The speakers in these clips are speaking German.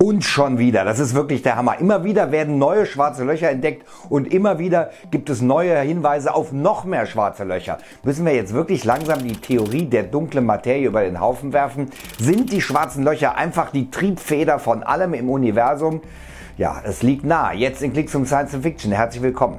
Und schon wieder, das ist wirklich der Hammer. Immer wieder werden neue schwarze Löcher entdeckt und immer wieder gibt es neue Hinweise auf noch mehr schwarze Löcher. Müssen wir jetzt wirklich langsam die Theorie der dunklen Materie über den Haufen werfen? Sind die schwarzen Löcher einfach die Triebfeder von allem im Universum? Ja, es liegt nahe. Jetzt in Klicks um Science Fiction. Herzlich willkommen.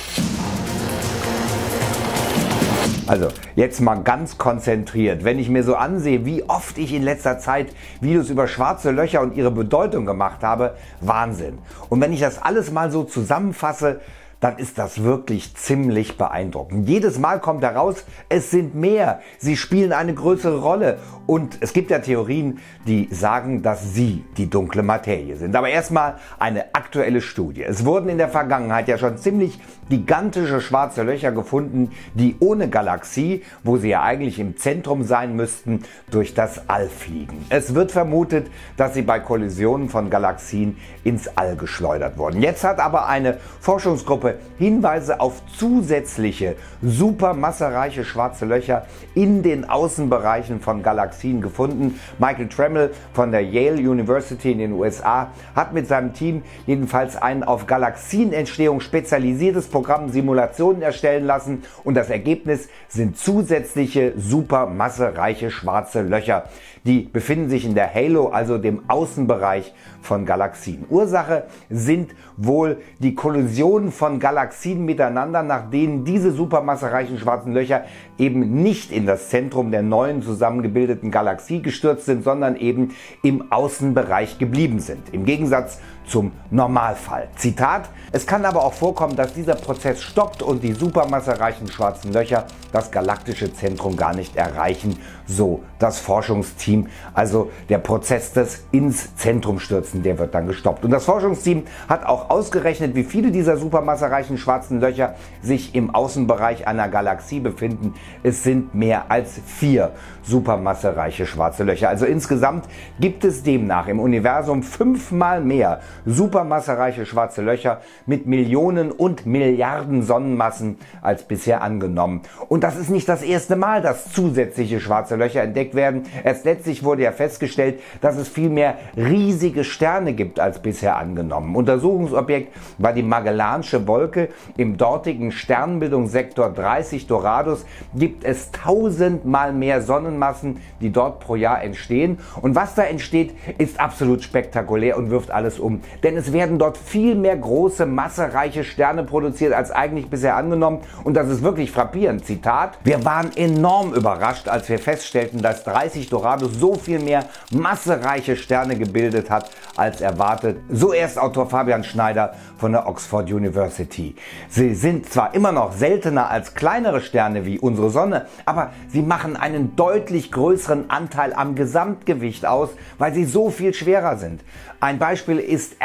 Also jetzt mal ganz konzentriert, wenn ich mir so ansehe, wie oft ich in letzter Zeit Videos über schwarze Löcher und ihre Bedeutung gemacht habe, Wahnsinn. Und wenn ich das alles mal so zusammenfasse, dann ist das wirklich ziemlich beeindruckend. Jedes Mal kommt heraus, es sind mehr, sie spielen eine größere Rolle und es gibt ja Theorien, die sagen, dass sie die dunkle Materie sind. Aber erstmal eine aktuelle Studie. Es wurden in der Vergangenheit ja schon ziemlich gigantische schwarze Löcher gefunden, die ohne Galaxie, wo sie ja eigentlich im Zentrum sein müssten, durch das All fliegen. Es wird vermutet, dass sie bei Kollisionen von Galaxien ins All geschleudert wurden. Jetzt hat aber eine Forschungsgruppe Hinweise auf zusätzliche supermassereiche schwarze Löcher in den Außenbereichen von Galaxien gefunden. Michael Trammell von der Yale University in den USA hat mit seinem Team jedenfalls ein auf Galaxienentstehung spezialisiertes Programm Simulationen erstellen lassen und das Ergebnis sind zusätzliche supermassereiche schwarze Löcher. Die befinden sich in der Halo, also dem Außenbereich von Galaxien. Ursache sind wohl die Kollisionen von Galaxien miteinander, nach denen diese supermassereichen schwarzen Löcher eben nicht in das Zentrum der neuen zusammengebildeten Galaxie gestürzt sind, sondern eben im Außenbereich geblieben sind. Im Gegensatz zum Normalfall. Zitat: Es kann aber auch vorkommen, dass dieser Prozess stoppt und die supermassereichen schwarzen Löcher das galaktische Zentrum gar nicht erreichen, so das Forschungsteam. Also der Prozess des ins Zentrum stürzen, der wird dann gestoppt. Und das Forschungsteam hat auch ausgerechnet, wie viele dieser supermassereichen schwarzen Löcher sich im Außenbereich einer Galaxie befinden. Es sind mehr als 4 supermassereiche schwarze Löcher. Also insgesamt gibt es demnach im Universum 5-mal mehr supermassereiche schwarze Löcher mit Millionen und Milliarden Sonnenmassen als bisher angenommen. Und das ist nicht das erste Mal, dass zusätzliche schwarze Löcher entdeckt werden. Erst letztlich wurde ja festgestellt, dass es viel mehr riesige Sterne gibt als bisher angenommen. Untersuchungsobjekt war die Magellansche Wolke. Im dortigen Sternbildungssektor 30 Doradus gibt es 1000-mal mehr Sonnenmassen, die dort pro Jahr entstehen. Und was da entsteht, ist absolut spektakulär und wirft alles um. Denn es werden dort viel mehr große, massereiche Sterne produziert als eigentlich bisher angenommen. Und das ist wirklich frappierend. Zitat: Wir waren enorm überrascht, als wir feststellten, dass 30 Doradus so viel mehr massereiche Sterne gebildet hat als erwartet. So erst Autor Fabian Schneider von der Oxford University. Sie sind zwar immer noch seltener als kleinere Sterne wie unsere Sonne, aber sie machen einen deutlich größeren Anteil am Gesamtgewicht aus, weil sie so viel schwerer sind. Ein Beispiel ist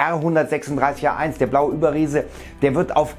R136A1, der blaue Überriese, der wird auf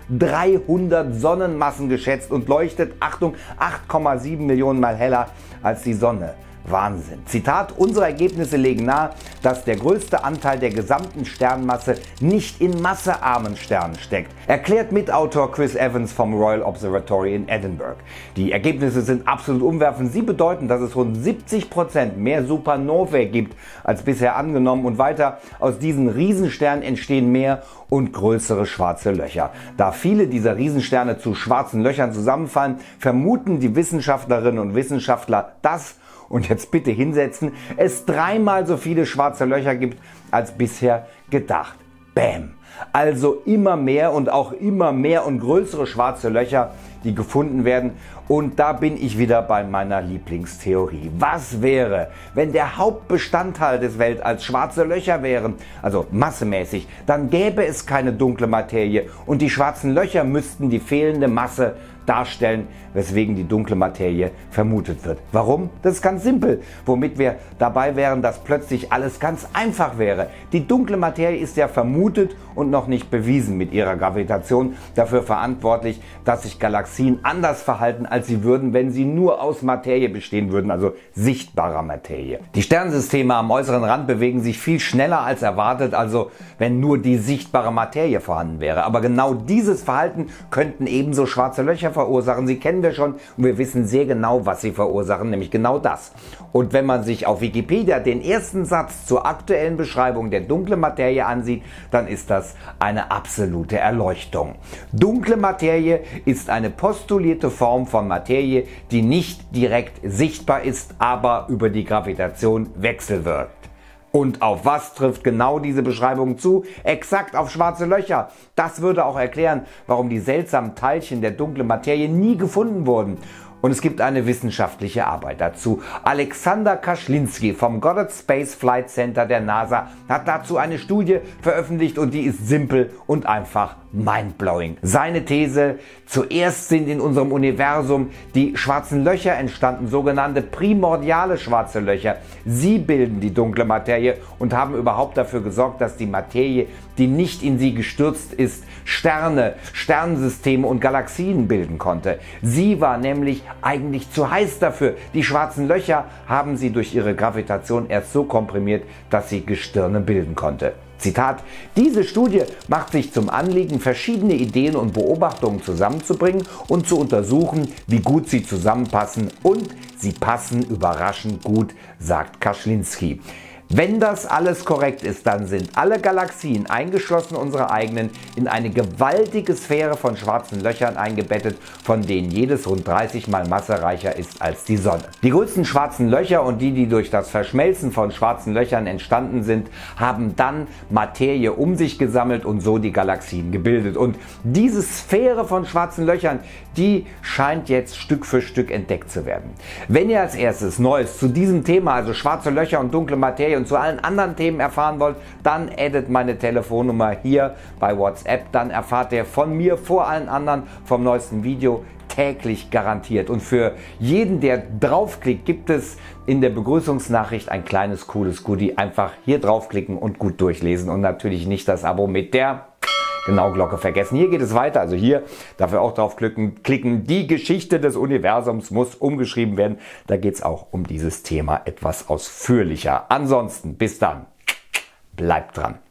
300 Sonnenmassen geschätzt und leuchtet, Achtung, 8,7 Millionen Mal heller als die Sonne. Wahnsinn. Zitat: Unsere Ergebnisse legen nahe, dass der größte Anteil der gesamten Sternmasse nicht in massearmen Sternen steckt, erklärt Mitautor Chris Evans vom Royal Observatory in Edinburgh. Die Ergebnisse sind absolut umwerfend. Sie bedeuten, dass es rund 70% mehr Supernovae gibt als bisher angenommen und weiter, aus diesen Riesensternen entstehen mehr und größere schwarze Löcher. Da viele dieser Riesensterne zu schwarzen Löchern zusammenfallen, vermuten die Wissenschaftlerinnen und Wissenschaftler, dass, und jetzt bitte hinsetzen, es 3-mal so viele schwarze Löcher gibt als bisher gedacht. Bäm! Also immer mehr und auch immer mehr und größere schwarze Löcher, die gefunden werden. Und da bin ich wieder bei meiner Lieblingstheorie. Was wäre, wenn der Hauptbestandteil des Weltalls schwarze Löcher wären, also massemäßig, dann gäbe es keine dunkle Materie und die schwarzen Löcher müssten die fehlende Masse darstellen, weswegen die dunkle Materie vermutet wird. Warum? Das ist ganz simpel, womit wir dabei wären, dass plötzlich alles ganz einfach wäre. Die dunkle Materie ist ja vermutet und noch nicht bewiesen mit ihrer Gravitation dafür verantwortlich, dass sich Galaxien anders verhalten, als sie würden, wenn sie nur aus Materie bestehen würden, also sichtbarer Materie. Die Sternensysteme am äußeren Rand bewegen sich viel schneller als erwartet, also wenn nur die sichtbare Materie vorhanden wäre. Aber genau dieses Verhalten könnten ebenso schwarze Löcher verursachen. Sie kennen wir schon und wir wissen sehr genau, was sie verursachen, nämlich genau das. Und wenn man sich auf Wikipedia den ersten Satz zur aktuellen Beschreibung der dunklen Materie ansieht, dann ist das eine absolute Erleuchtung. Dunkle Materie ist eine postulierte Form von Materie, die nicht direkt sichtbar ist, aber über die Gravitation wechselwirkt. Und auf was trifft genau diese Beschreibung zu? Exakt auf schwarze Löcher. Das würde auch erklären, warum die seltsamen Teilchen der dunklen Materie nie gefunden wurden. Und es gibt eine wissenschaftliche Arbeit dazu. Alexander Kaschlinski vom Goddard Space Flight Center der NASA hat dazu eine Studie veröffentlicht und die ist simpel und einfach mindblowing. Seine These: Zuerst sind in unserem Universum die schwarzen Löcher entstanden, sogenannte primordiale schwarze Löcher. Sie bilden die dunkle Materie und haben überhaupt dafür gesorgt, dass die Materie, die nicht in sie gestürzt ist, Sterne, Sternensysteme und Galaxien bilden konnte. Sie war nämlich eigentlich zu heiß dafür. Die schwarzen Löcher haben sie durch ihre Gravitation erst so komprimiert, dass sie Gestirne bilden konnte. Zitat: Diese Studie macht sich zum Anliegen, verschiedene Ideen und Beobachtungen zusammenzubringen und zu untersuchen, wie gut sie zusammenpassen, und sie passen überraschend gut, sagt Kaschlinski. Wenn das alles korrekt ist, dann sind alle Galaxien, eingeschlossen unsere eigenen, in eine gewaltige Sphäre von schwarzen Löchern eingebettet, von denen jedes rund 30 mal massereicher ist als die Sonne. Die größten schwarzen Löcher und die durch das Verschmelzen von schwarzen Löchern entstanden sind, haben dann Materie um sich gesammelt und so die Galaxien gebildet. Und diese Sphäre von schwarzen Löchern, die scheint jetzt Stück für Stück entdeckt zu werden. Wenn ihr als erstes Neues zu diesem Thema, also schwarze Löcher und dunkle Materie, und zu allen anderen Themen erfahren wollt, dann addet meine Telefonnummer hier bei WhatsApp. Dann erfahrt ihr von mir vor allen anderen vom neuesten Video täglich garantiert. Und für jeden, der draufklickt, gibt es in der Begrüßungsnachricht ein kleines cooles Goodie. Einfach hier draufklicken und gut durchlesen und natürlich nicht das Abo mit der Glocke vergessen. Hier geht es weiter, also hier dafür auch draufklicken. Die Geschichte des Universums muss umgeschrieben werden. Da geht es auch um dieses Thema etwas ausführlicher. Ansonsten bis dann, bleibt dran.